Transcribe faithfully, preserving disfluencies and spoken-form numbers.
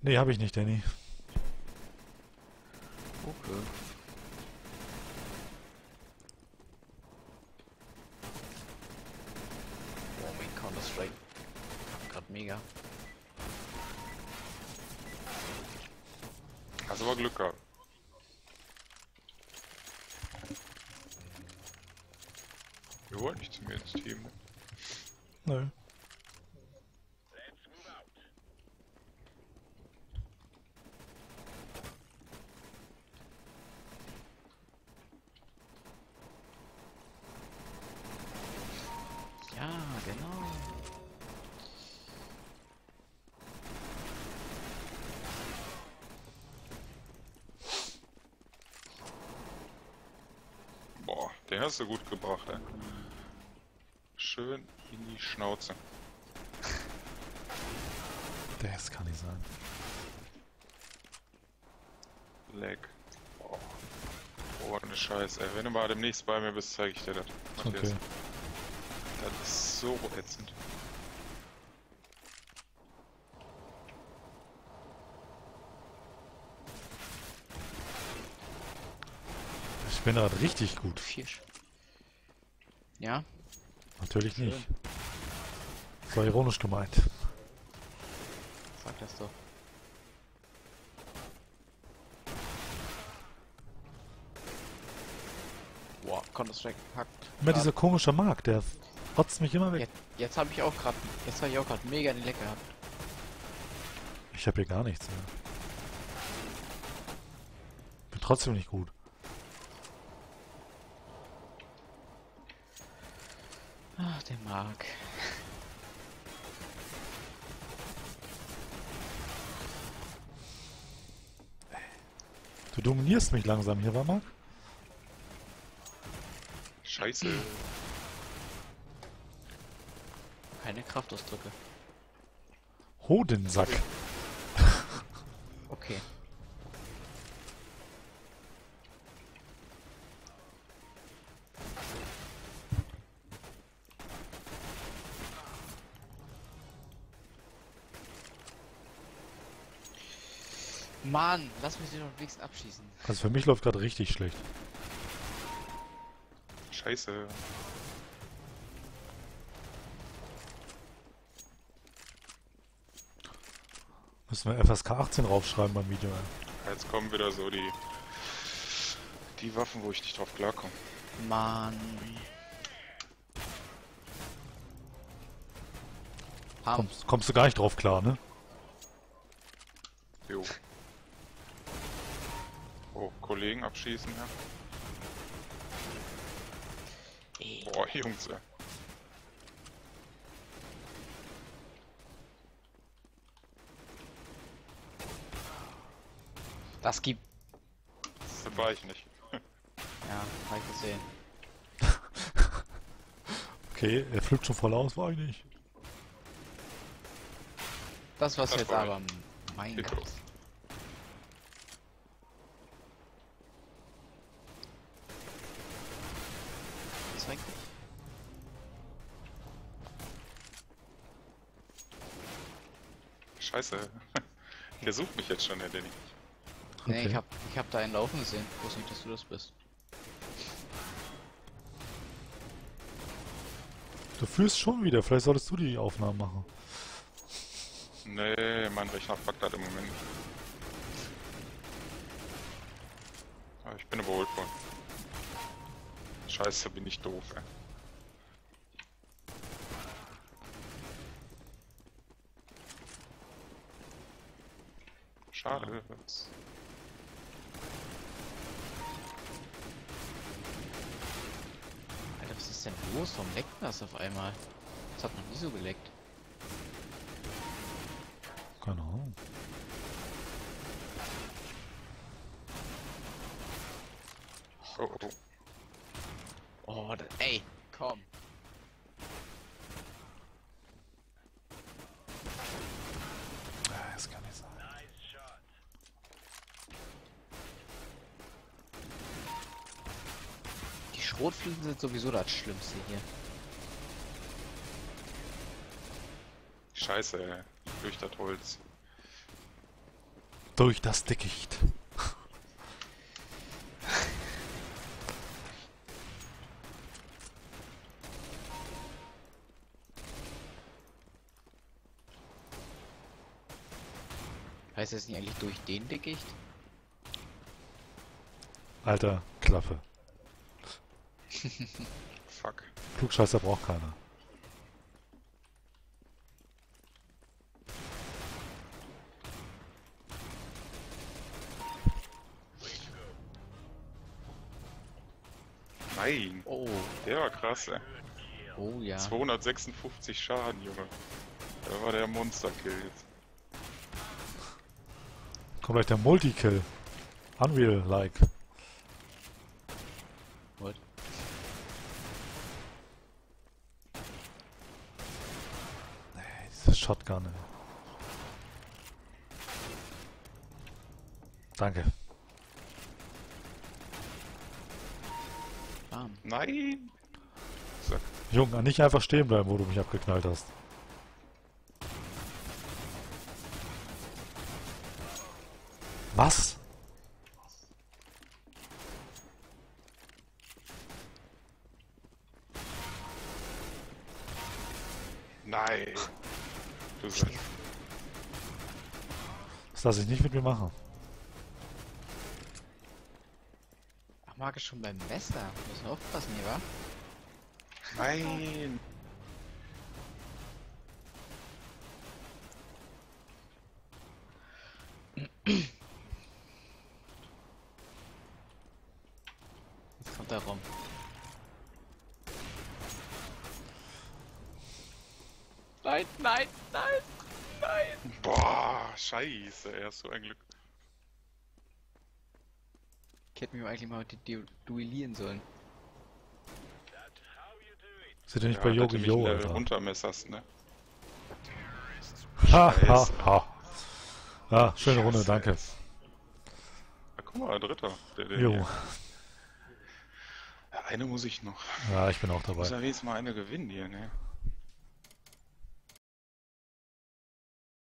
Nee, habe ich nicht, Danny. Okay. Boah, mein Counter-Strike. Grad mega. Hast aber Glück gehabt. Ihr wollt nicht zu mir ins Team. Nö. Ja, genau. Boah, den hast du gut gebracht, ey. Schön in die Schnauze. Das kann nicht sein. Leck. Boah. Oh, ne Scheiße, ey. Wenn du mal demnächst bei mir bist, zeige ich dir das. Matthias. Okay. Das ist so ätzend. Ich bin gerade richtig gut. Vier. Sch- Ja, Natürlich schön. nicht. Das war ironisch gemeint. Sag das doch. Boah, Counter-Strike packt. Immer grad. dieser komische Mark, der rotzt mich immer weg. Jetzt, jetzt habe ich auch gerade, jetzt habe ich auch gerade mega den Leck gehabt. Ich habe hier gar nichts mehr. Bin trotzdem nicht gut. Ach, der Mark. Du dominierst mich langsam hier, war Mark? Scheiße. Keine Kraftausdrücke. Hodensack. Okay. Mann, lass mich den doch wenigstens abschießen. Also für mich läuft gerade richtig schlecht. Scheiße. Müssen wir F S K achtzehn raufschreiben beim Video. Ey. Jetzt kommen wieder so die die Waffen, wo ich nicht drauf klarkomme. Mann. Ham. Kommst, kommst du gar nicht drauf klar, ne? Jo. Oh, Kollegen abschießen, ja. Ey. Boah, Jungs, ey. Das gibt. Das war ich nicht. Ja, hab ich gesehen. Okay, er flippt schon voll aus, war ich nicht. Das was Das jetzt war ich. aber. Mein Geht Gott. los. Das war eigentlich. Scheiße. Der sucht mich jetzt schon, der Danny. Nee, Okay. ich hab, ich hab da einen laufen gesehen. Ich wusste nicht, dass du das bist. Du führst schon wieder, vielleicht solltest du die Aufnahmen machen. Nee, mein Rechner fuckt halt im Moment. Aber ich bin überholt worden. Scheiße, bin ich doof, ey. Schade. Alter, was ist denn los? Warum leckt das auf einmal? Das hat noch nie so geleckt. Keine Ahnung. Oh, oh. Oh, da, ey, komm. Ah, das kann nicht sein. Die Schrotflinten sind sowieso das Schlimmste hier. Scheiße, ey. Durch das Holz. Durch das Dickicht. Heißt das nicht eigentlich durch den Dickicht? Alter, Klappe. Fuck. Klugscheißer braucht keiner. Nein. Oh, Der war krass, ey. oh ja. zweihundertsechsundfünfzig Schaden, Junge. Da war der Monsterkill jetzt. Kommt gleich der Multikill. Unreal-like. What? Nee, diese Shotgun, ey. Danke. Bam. Nein! So. Junge, nicht einfach stehen bleiben, wo du mich abgeknallt hast. Was? Nein! Du Sack. Das lasse ich nicht mit mir machen. Ach, mag ich schon beim Messer. Müssen wir aufpassen hier, wa? Nein! Jetzt kommt er rum. Nein, nein, nein, nein! Boah, scheiße, er ist so ein Glück. Ich hätte mich eigentlich mal du du duellieren sollen. Seid ihr nicht Ja, bei dass Yogi du mich Yo, ein Level Alter? runtermesserst, ne? Ha, ha, Scheiße. ha. Ja, schöne Runde, Scheiße. danke. Ja, guck mal, Dritter. Der, der Jo. hier. Ja, eine muss ich noch. Ja, ich bin auch Muss dabei. ja wenigstens mal eine gewinnen hier, ne?